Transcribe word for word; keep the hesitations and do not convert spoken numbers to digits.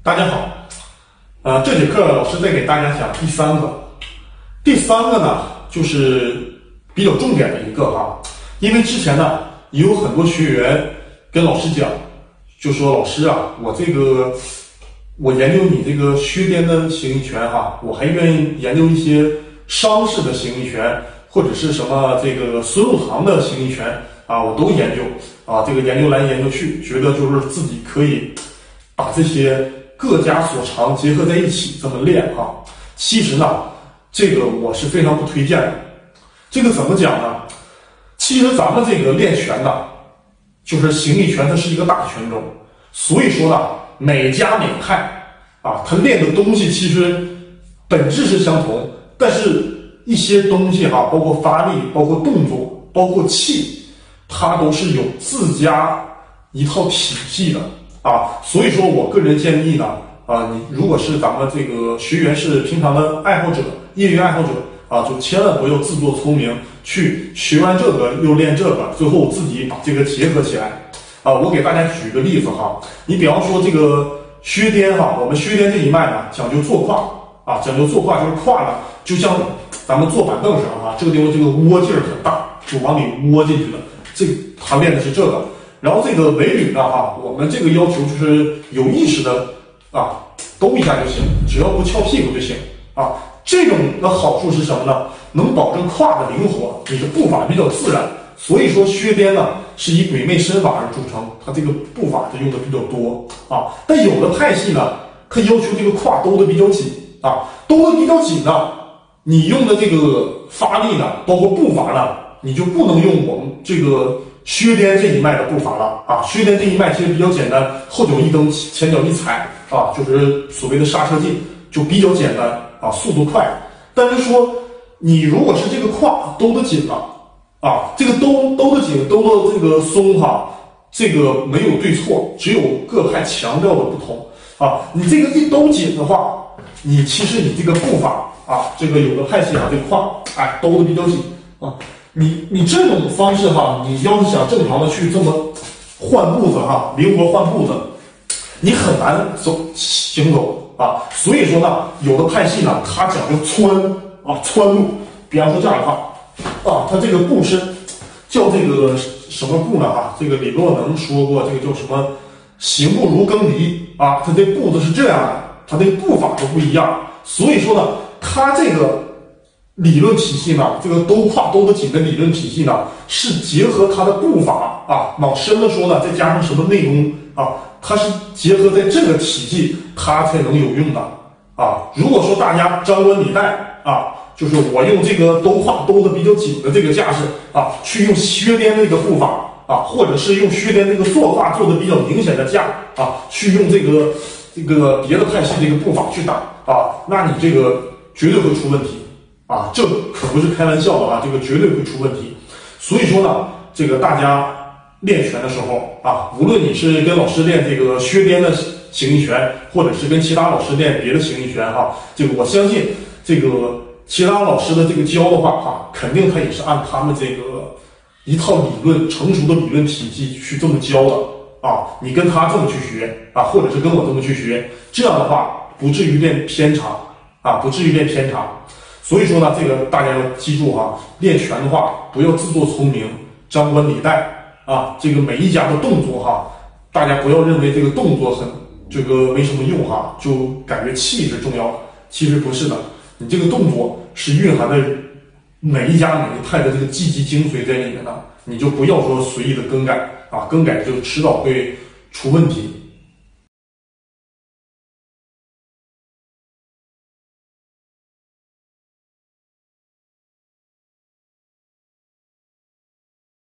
大家好，呃，这节课老师再给大家讲第三个，第三个呢就是比较重点的一个哈，因为之前呢也有很多学员跟老师讲，就说老师啊，我这个我研究你这个薛颠的形意拳哈，我还愿意研究一些商式的形意拳，或者是什么这个孙入堂的形意拳啊，我都研究啊，这个研究来研究去，觉得就是自己可以把这些各家所长结合在一起这么练哈。其实呢，这个我是非常不推荐的。这个怎么讲呢？其实咱们这个练拳呢，就是形意拳，它是一个大拳种，所以说呢，每家每派啊，他练的东西其实本质是相同，但是一些东西哈，包括发力，包括动作，包括气，它都是有自家一套体系的啊。所以说我个人建议呢，啊，你如果是咱们这个学员是平常的爱好者、业余爱好者啊，就千万不要自作聪明，去学完这个又练这个，最后自己把这个结合起来啊。我给大家举个例子哈，你比方说这个薛颠哈，我们薛颠这一脉呢讲究坐胯啊，讲究坐胯就是胯呢，就像咱们坐板凳上啊，这个地方这个窝劲儿很大，就往里窝进去了，这他练的是这个。然后这个尾闾呢哈，我们这个要求就是有意识的啊，兜一下就行，只要不翘屁股就行啊。这种的好处是什么呢？能保证胯的灵活，你的步伐比较自然。所以说薛颠呢是以鬼魅身法而著称，它这个步法它用的比较多啊。但有的派系呢，它要求这个胯兜的比较紧啊，兜的比较紧呢，你用的这个发力呢，包括步伐呢，你就不能用我们这个薛颠这一脉的步伐了啊。薛颠这一脉其实比较简单，后脚一蹬，前脚一踩啊，就是所谓的刹车劲，就比较简单啊，速度快。但是说你如果是这个胯兜得紧了啊，这个兜兜得紧，兜的这个松哈，这个没有对错，只有各派强调的不同啊。你这个一兜紧的话，你其实你这个步伐啊，这个有的派系啊，这个胯哎兜的比较紧啊。你你这种方式哈，你要是想正常的去这么换步子哈，灵活换步子，你很难走行走啊。所以说呢，有的派系呢，它讲究穿啊穿路，比方说这样的话啊，它这个步是叫这个什么步呢哈？这个李洛能说过，这个叫什么行步如耕犁啊，它这步子是这样的，它这个步法都不一样。所以说呢，它这个理论体系呢，这个兜胯兜得紧的理论体系呢，是结合它的步法啊，往深了说呢，再加上什么内功啊，它是结合在这个体系，它才能有用的啊。如果说大家张冠李戴啊，就是我用这个兜胯兜得比较紧的这个架势啊，去用薛颠这个步法啊，或者是用薛颠这个坐胯做的比较明显的架啊，去用这个这个别的派系这个步法去打啊，那你这个绝对会出问题。啊，这可不是开玩笑的啊，这个绝对会出问题。所以说呢，这个大家练拳的时候啊，无论你是跟老师练这个薛颠的形意拳，或者是跟其他老师练别的形意拳哈，这个我相信这个其他老师的这个教的话哈，肯定他也是按他们这个一套理论成熟的理论体系去这么教的啊。你跟他这么去学啊，或者是跟我这么去学，这样的话不至于练偏差啊，不至于练偏差。所以说呢，这个大家要记住哈，练拳的话不要自作聪明、张冠李戴啊。这个每一家的动作哈，大家不要认为这个动作很这个没什么用哈，就感觉气是重要的。其实不是的，你这个动作是蕴含着每一家每一派的这个积极精髓在里面的，你就不要说随意的更改啊，更改就迟早会出问题。